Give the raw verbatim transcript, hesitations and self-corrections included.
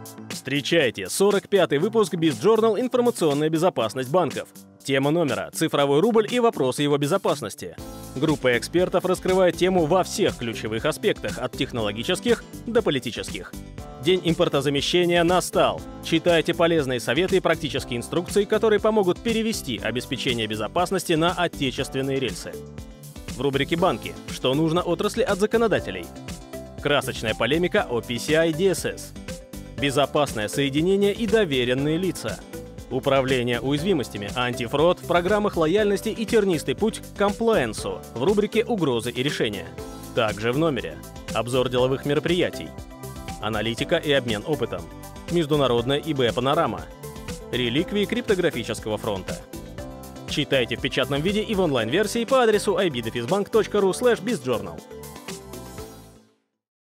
Встречайте сорок пятый выпуск BizJournal «Информационная безопасность банков». Тема номера – цифровой рубль и вопросы его безопасности. Группа экспертов раскрывает тему во всех ключевых аспектах, от технологических до политических. День импортозамещения настал. Читайте полезные советы и практические инструкции, которые помогут перевести обеспечение безопасности на отечественные рельсы. В рубрике «Банки» – что нужно отрасли от законодателей. Красочная полемика о пи си ай ди эс эс. Безопасное соединение и доверенные лица. Управление уязвимостями, антифрод в программах лояльности и тернистый путь к комплаенсу в рубрике «Угрозы и решения». Также в номере обзор деловых мероприятий, аналитика и обмен опытом, международная и бэ-панорама, реликвии криптографического фронта. Читайте в печатном виде и в онлайн-версии по адресу ай би дефис банк точка ру слэш bizjournal.